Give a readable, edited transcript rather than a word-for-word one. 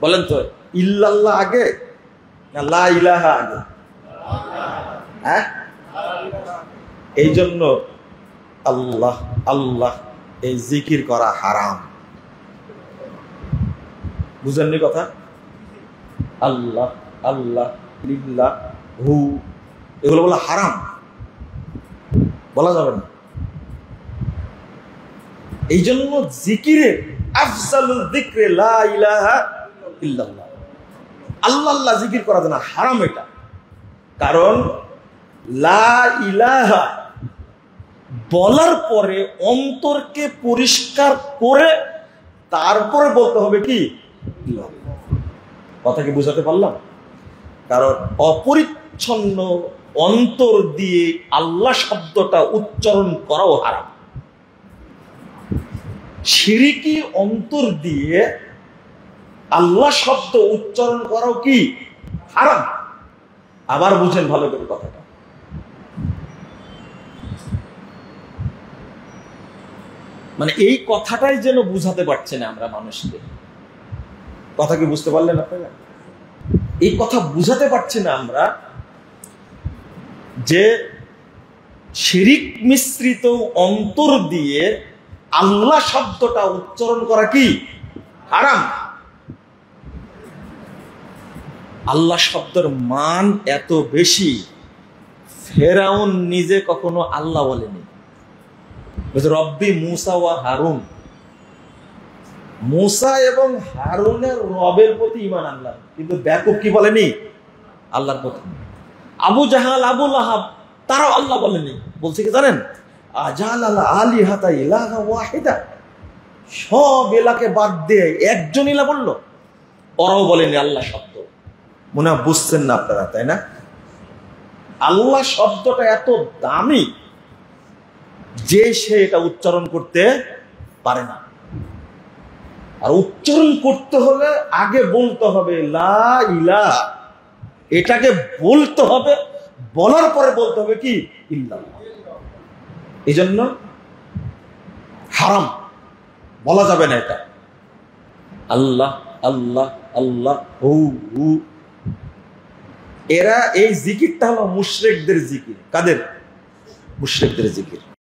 বলেন তো, ইল্লাল্লাহ আগে না লা ইলাহা আগে? হ্যাঁ, এই জন্য আল্লাহ আল্লাহ এই জিকির করা হারাম। বুঝেননি কথা? আল্লাহ আল্লাহ লিল্লাহ হু এগুলো বলা হারাম, বলা যাবে না। এই জন্য জিকিরের আফজালুল যিকরে লা ইলাহা ইল্লাল্লাহ, আল্লাহ আল্লাহ জিকির করা যায় না, হারাম এটা। কারণ লা ইলাহা বলার পরে অন্তরকে পরিষ্কার করে তারপরে বলতে হবে কি কথা কি বুঝাতে পারলাম? কারণ অপরিচ্ছন্ন অন্তর দিয়ে আল্লাহ শব্দটা উচ্চারণ করাও হারাম। শিরকি অন্তর দিয়ে আল্লাহ শব্দ উচ্চারণ করাও কি হারাম। আবার বুঝেন ভালো করে কথাটা। মানে এই কথাটাই যেন বুঝাতে পারছে না আমরা মানুষকে। কথা কি বুঝতে পারলেন আপনারা? এই কথা বুঝাতে পারছি না আমরা যে শিরিক মিশ্রিত অন্তর দিয়ে আল্লাহ শব্দটা উচ্চারণ করা কি হারাম। আল্লাহ শব্দের মান এত বেশি, ফেরাউন নিজে কখনো আল্লাহ বলেনি। রব্বি মুসা ওয়া হারুন, মুসা এবং হারুনের রবের প্রতি ঈমান আনলাম, কিন্তু বেকুব কি বলেনি? আল্লাহর প্রতি। আবু জাহাল আবু লাহাব তারাও আল্লাহ বলেনি, বলছে কি জানেন? আজালাল আলিহাতা ইলাহা ওয়াহিদা, সব এলাকে বাদ দিয়ে একজন ইলা বলল, ওরাও বলেনি আল্লাহ শব্দ। মনে হয় বুঝছেন না আপনারা, তাই না? আল্লাহ শব্দটা এত দামি যে সে এটা উচ্চারণ করতে পারে না। আর উচ্চারণ করতে হলে আগে বলতে হবে লা ইলাহা, এটাকে বলতে হবে, বলার পরে বলতে হবে কি ইল্লাল্লাহ। এই জন্য হারাম, বলা যাবে না এটা। আল্লাহ আল্লাহ আল্লাহ হু হু, এরা এই জিকিরটা হলো মুশরিকদের জিকির। কাদের? মুশরিকদের জিকির।